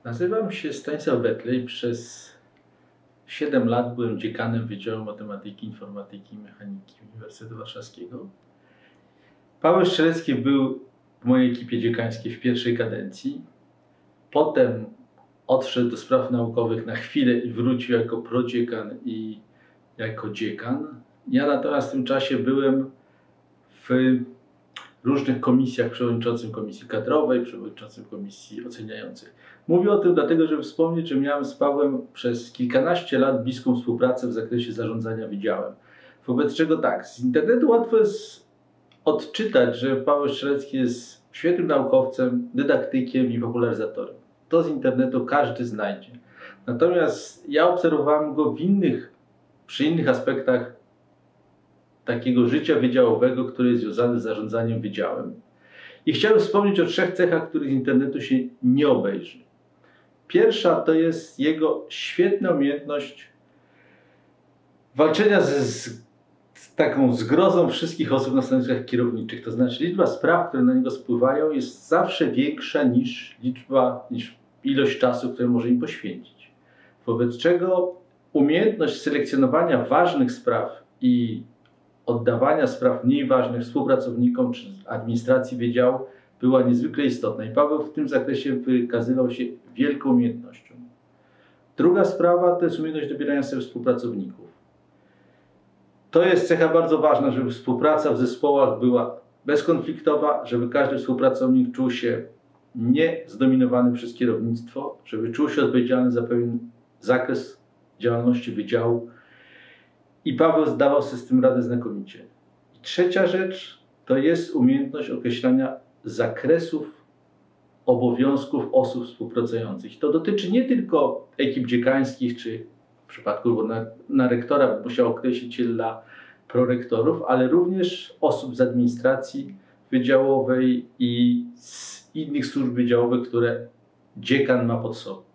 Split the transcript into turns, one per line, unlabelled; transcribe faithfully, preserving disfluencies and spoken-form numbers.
Nazywam się Stanisław Wetlej. Przez siedem lat byłem dziekanem Wydziału Matematyki, Informatyki i Mechaniki Uniwersytetu Warszawskiego. Paweł Strzelecki był w mojej ekipie dziekańskiej w pierwszej kadencji. Potem odszedł do spraw naukowych na chwilę i wrócił jako prodziekan i jako dziekan. Ja natomiast w tym czasie byłem w różnych komisjach, przewodniczącym komisji kadrowej, przewodniczącym komisji oceniającej. Mówię o tym dlatego, żeby wspomnieć, że miałem z Pawłem przez kilkanaście lat bliską współpracę w zakresie zarządzania wydziałem. Wobec czego tak, z internetu łatwo jest odczytać, że Paweł Strzelecki jest świetnym naukowcem, dydaktykiem i popularyzatorem. To z internetu każdy znajdzie. Natomiast ja obserwowałem go w innych, przy innych aspektach takiego życia wydziałowego, który jest związany z zarządzaniem wydziałem. I chciałem wspomnieć o trzech cechach, których z internetu się nie obejrzy. Pierwsza to jest jego świetna umiejętność walczenia z, z, z taką zgrozą wszystkich osób na stanowiskach kierowniczych. To znaczy liczba spraw, które na niego spływają, jest zawsze większa niż liczba, niż ilość czasu, który może im poświęcić. Wobec czego umiejętność selekcjonowania ważnych spraw i oddawania spraw mniej ważnych współpracownikom czy administracji wydziału była niezwykle istotna i Paweł w tym zakresie wykazywał się wielką umiejętnością. Druga sprawa to jest umiejętność dobierania sobie współpracowników. To jest cecha bardzo ważna, żeby współpraca w zespołach była bezkonfliktowa, żeby każdy współpracownik czuł się nie zdominowany przez kierownictwo, żeby czuł się odpowiedzialny za pewien zakres działalności wydziału. I Paweł zdawał sobie z tym radę znakomicie. I trzecia rzecz to jest umiejętność określania zakresów obowiązków osób współpracujących. To dotyczy nie tylko ekip dziekańskich, czy w przypadku bo na, na rektora musiał określić je dla prorektorów, ale również osób z administracji wydziałowej i z innych służb wydziałowych, które dziekan ma pod sobą.